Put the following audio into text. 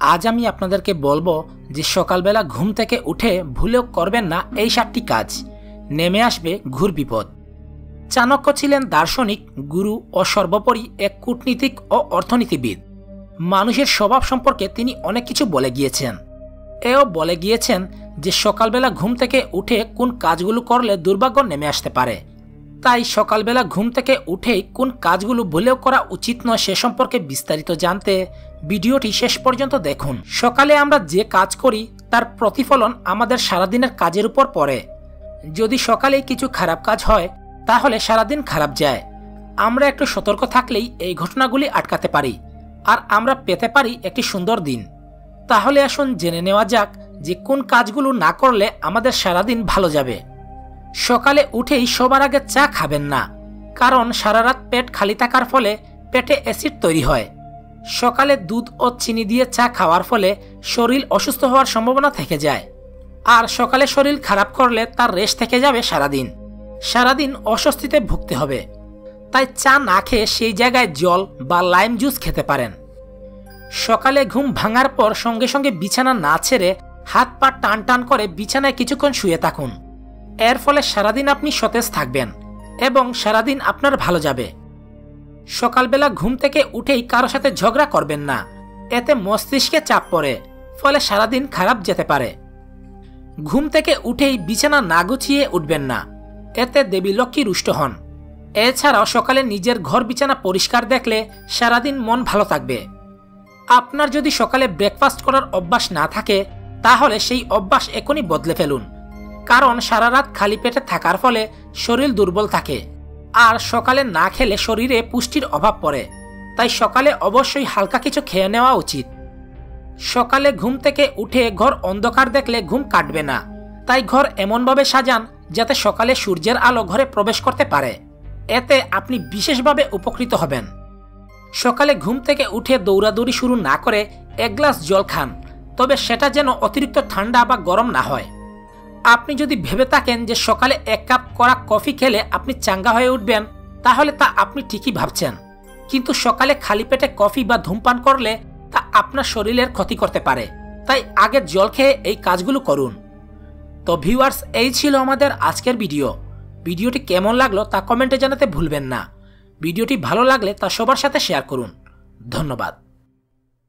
আজ আমি আপনাদেরকে বলবো যে সকালবেলা ঘুম থেকে উঠে ভুলেও করবেন না এই 7টি কাজ, নেমে আসবে ঘোর বিপদ। চাণক্য ছিলেন দার্শনিক, গুরু ও সর্বোপরি এক কূটনীতিক ও অর্থনীতিবিদ। মানুষের স্বভাব সম্পর্কে তিনি অনেক কিছু বলে গিয়েছেন। এও বলে গিয়েছেন যে সকালবেলা ঘুম থেকে উঠে কোন কাজগুলো করলে দুর্ভাগ্য নেমে আসতে পারে। তাই সকালবেলা ঘুম থেকে উঠেই কোন কাজগুলো ভুলেও করা উচিত নয় সে সম্পর্কে বিস্তারিত জানতে ভিডিওটি শেষ পর্যন্ত দেখুন। সকালে আমরা যে কাজ করি তার প্রতিফলন আমাদের সারাদিনের কাজের উপর পড়ে। যদি সকালেই কিছু খারাপ কাজ হয় তাহলে সারাদিন খারাপ যায়। আমরা একটু সতর্ক থাকলেই এই ঘটনাগুলি আটকাতে পারি আর আমরা পেতে পারি একটি সুন্দর দিন। তাহলে আসুন জেনে নেওয়া যাক যে কোন কাজগুলো না করলে আমাদের সারাদিন ভালো যাবে। সকালে উঠেই সবার আগে চা খাবেন না, কারণ সারা রাত পেট খালি থাকার ফলে পেটে অ্যাসিড তৈরি হয়। সকালে দুধ ও চিনি দিয়ে চা খাওয়ার ফলে শরীর অসুস্থ হওয়ার সম্ভাবনা থেকে যায়। আর সকালে শরীর খারাপ করলে তার রেশ থেকে যাবে সারাদিন। সারাদিন অস্বস্তিতে ভুগতে হবে। তাই চা না খেয়ে সেই জায়গায় জল বা লাইম জুস খেতে পারেন। সকালে ঘুম ভাঙার পর সঙ্গে সঙ্গে বিছানা না ছেড়ে হাত পা টান টান করে বিছানায় কিছুক্ষণ শুয়ে থাকুন। এর ফলে সারাদিন আপনি সতেজ থাকবেন এবং সারাদিন আপনার ভালো যাবে। সকালবেলা ঘুম থেকে উঠেই কারো সাথে ঝগড়া করবেন না, এতে মস্তিষ্কে চাপ পড়ে, ফলে সারাদিন খারাপ যেতে পারে। ঘুম থেকে উঠেই বিছানা না গুছিয়ে উঠবেন না, এতে দেবী লক্ষ্মী রুষ্ট হন। এছাড়াও সকালে নিজের ঘর বিছানা পরিষ্কার দেখলে সারাদিন মন ভালো থাকবে। আপনার যদি সকালে ব্রেকফাস্ট করার অভ্যাস না থাকে তাহলে সেই অভ্যাস এখনই বদলে ফেলুন, কারণ সারা রাত খালি পেটে থাকার ফলে শরীর দুর্বল থাকে আর সকালে না খেলে শরীরে পুষ্টির অভাব পড়ে। তাই সকালে অবশ্যই হালকা কিছু খেয়ে নেওয়া উচিত। সকালে ঘুম থেকে উঠে ঘর অন্ধকার দেখলে ঘুম কাটবে না, তাই ঘর এমনভাবে সাজান যাতে সকালে সূর্যের আলো ঘরে প্রবেশ করতে পারে। এতে আপনি বিশেষভাবে উপকৃত হবেন। সকালে ঘুম থেকে উঠে দৌড়াদৌড়ি শুরু না করে 1 গ্লাস জল খান, তবে সেটা যেন অতিরিক্ত ঠান্ডা বা গরম না হয়। আপনি যদি ভেবে থাকেন যে সকালে 1 কাপ কড়া কফি খেলে আপনি চাঙ্গা হয়ে উঠবেন, তাহলে তা আপনি ঠিকই ভাবছেন। কিন্তু সকালে খালি পেটে কফি বা ধূমপান করলে তা আপনার শরীরের ক্ষতি করতে পারে। তাই আগে জল খেয়ে এই কাজগুলো করুন। তো ভিউয়ার্স, এই ছিল আমাদের আজকের ভিডিও। ভিডিওটি কেমন লাগলো তা কমেন্টে জানাতে ভুলবেন না। ভিডিওটি ভালো লাগলে তা সবার সাথে শেয়ার করুন। ধন্যবাদ।